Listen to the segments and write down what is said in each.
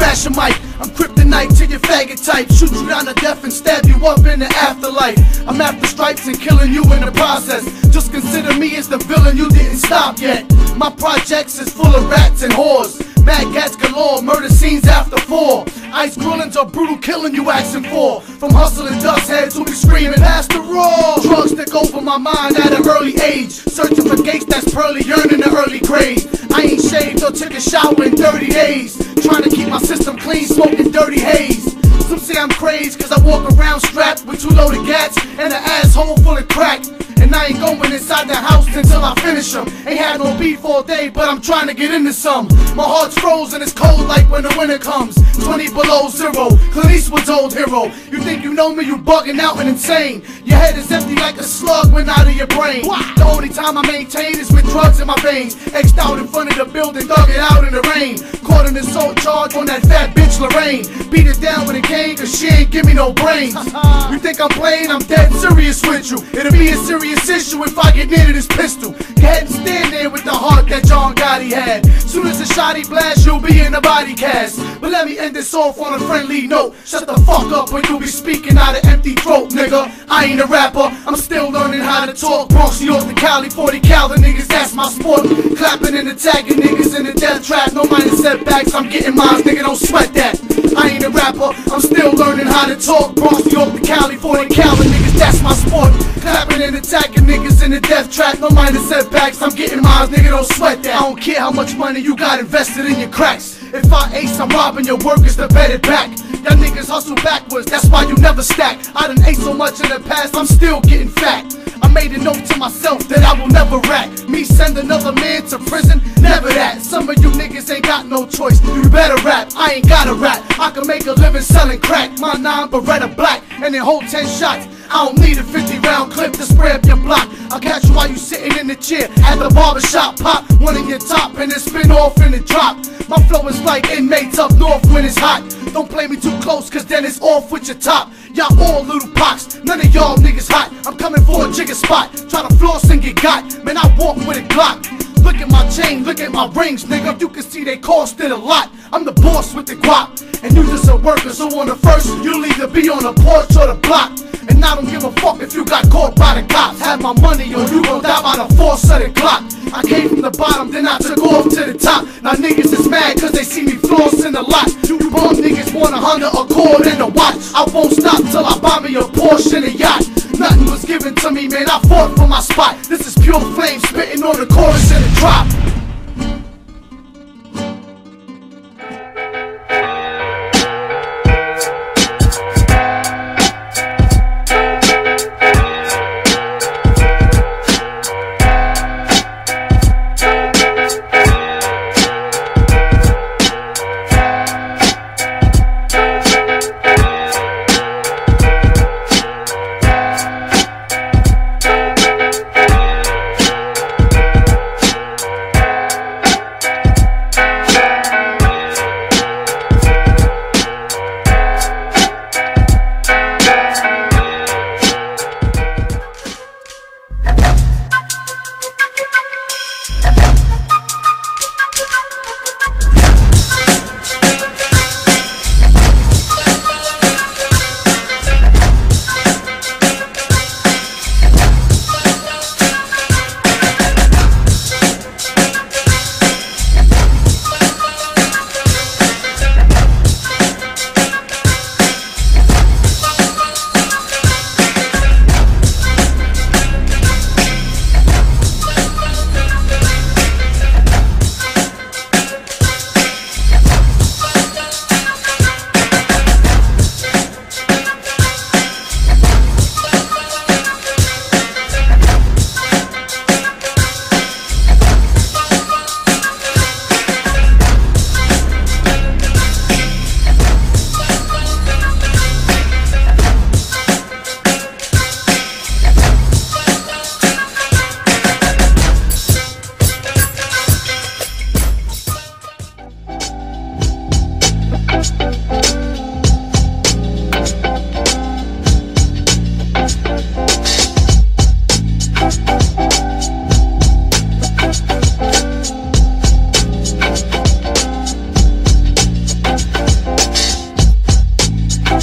smash a mic. I'm kryptonite to your faggot type. Shoot you down to death and stab you up in the afterlife. I'm after stripes and killing you in the process. Just consider me as the villain, you didn't stop yet. My projects is full of rats and whores. Mad cats galore, murder scenes after 4. Ice grillings are brutal killing you asking for. From hustling dust heads who be screaming, pass the raw. Drugs take over my mind at an early age. Searching for gates that's pearly, yearning the early grave. I ain't shaved or took a shower in 30 days. Trying to keep my system clean, smoking dirty haze. Some say I'm crazed cause I walk around strapped with 2 loaded gats and an asshole full of crack. And I ain't going inside the house until I finish them. Ain't had no beef all day, but I'm trying to get into some. My heart's frozen, it's cold like when the winter comes. 20 below zero, Clint Eastwood's old hero. You think you know me, you bugging out and insane. Your head is empty like a slug went out of your brain. The only time I maintain is with drugs in my veins. X'd out in front of the building, dug it out in the rain. Caught an assault charge on that fat bitch Lorraine. Beat it down with a cane cause she ain't give me no brains. You think I'm playing? I'm dead serious with you. It'll be a serious issue if I get near to this pistol. Go ahead and stand there with the heart that John Gotti had. Soon as the shotty blast, you'll be in the body cast. But let me end this off on a friendly note. Shut the fuck up when you be speaking out of empty throat, nigga. I ain't a rapper, I'm still learning how to talk. Bronx, New York to Cali, 40 cal, the niggas, that's my sport. Clapping and attacking niggas in the death trap. No minor setbacks, I'm getting mine, nigga, don't sweat that. I ain't a rapper, I'm still learning how to talk. Bronx, New York to Cali, 40 cal, the niggas, that's my sport. Clapping and attacking niggas in the death trap. No minor setbacks, I'm getting mine, nigga, don't sweat that. I don't care how much money you got invested in your cracks. If I ace, I'm robbing your workers to bet it back. Y'all niggas hustle backwards, that's why you never stack. I done ate so much in the past, I'm still getting fat. I made a note to myself that I will never rat. Me send another man to prison, never that. Some of you niggas ain't got no choice, you better rap. I ain't gotta rap, I can make a living selling crack. My 9 Beretta black, and then hold 10 shots. I don't need a 50-round clip to spray up your block. I'll catch you while you sitting in the chair at the barbershop. Pop one in your top and then spin off in the drop. My flow is like inmates up north when it's hot. Don't play me too close cause then it's off with your top. Y'all all little pox, none of y'all niggas hot. I'm coming for a jigger spot, try to floss and get got. Man, I walk with a Glock. Look at my chain, look at my rings, nigga. You can see they costed a lot. I'm the boss with the guap, and you just a worker. So on the first, you'll either be on the porch or the block. And I don't give a fuck if you got caught by the cops. Have my money or you gon' die by the force of the clock. I came from the bottom, then I took off to the top. Now niggas is mad cause they see me floss in the lot. You bum niggas want a Honda Accord and a watch. I won't stop till I buy me a Porsche and a yacht. Nothing was given to me, man, I fought for my spot. This is pure flame spitting on the chorus and the drop.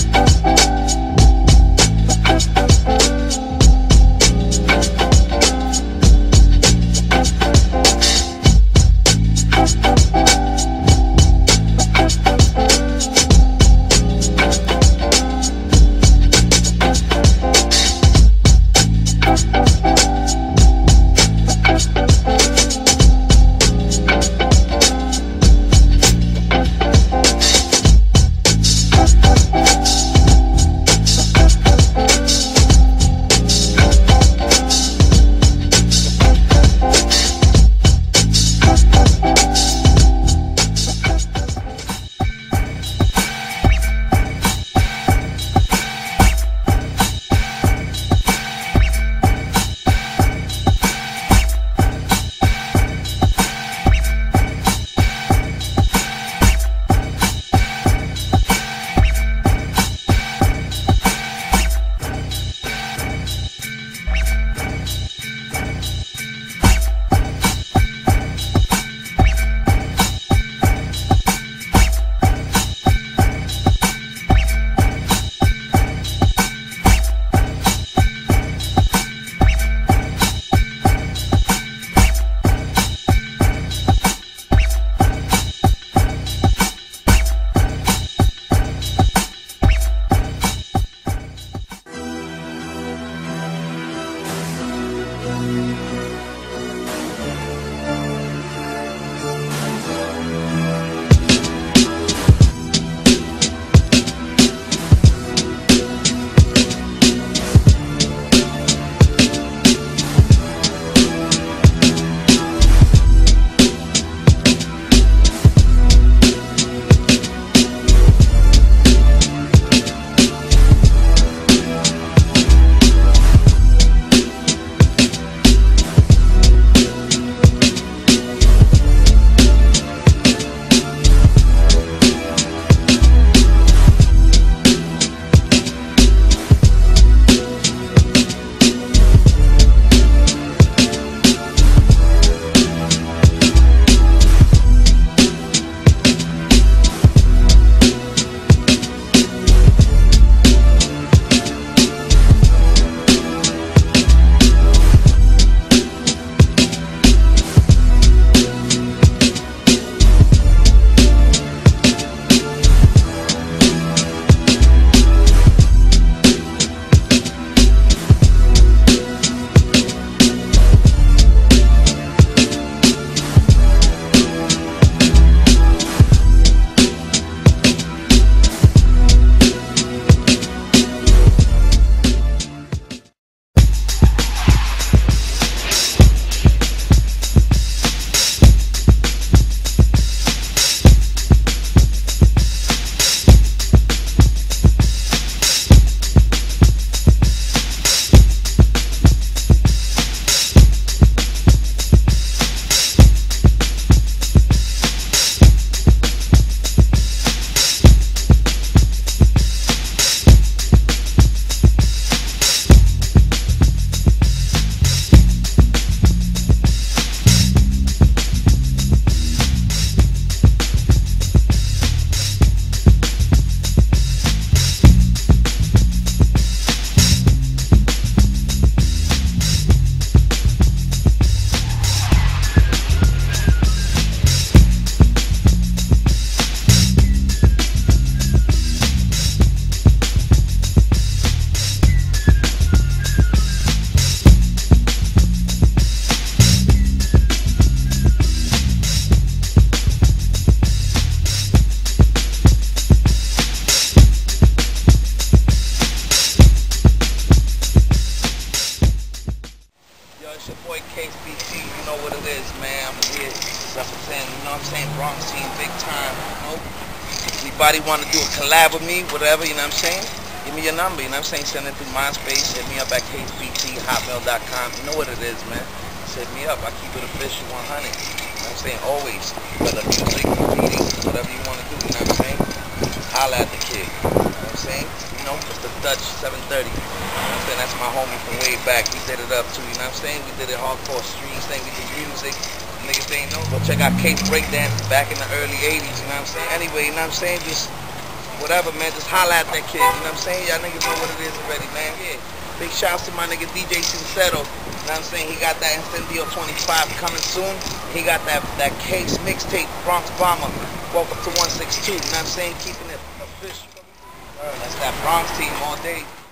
representing, you know what I'm saying, Bronx scene big time, you know. Anybody want to do a collab with me, whatever, you know what I'm saying, give me your number, you know what I'm saying, send it through MySpace, hit me up at kbt@hotmail.com, you know what it is, man. Just hit me up, I keep it official 100, you know what I'm saying, always, whether music, reading, whatever you want to do, you know what I'm saying, holla at the kid, you know what I'm saying, you know, just the Dutch 730, you know what I'm saying, that's my homie from way back, we did it up too, you know what I'm saying, we did it hardcore streets thing, we did music, niggas ain't know, go check out Case Breakdance back in the early 80s, you know what I'm saying, anyway, you know what I'm saying, just whatever, man. Just holla at that kid, you know what I'm saying? Y'all niggas know what it is already, man. Yeah. Big shouts to my nigga DJ Sincero. You know what I'm saying? He got that Incendio 25 coming soon. He got that Case mixtape, Bronx Bomber. Welcome to 162. You know what I'm saying? Keeping it official. That's that Bronx team all day.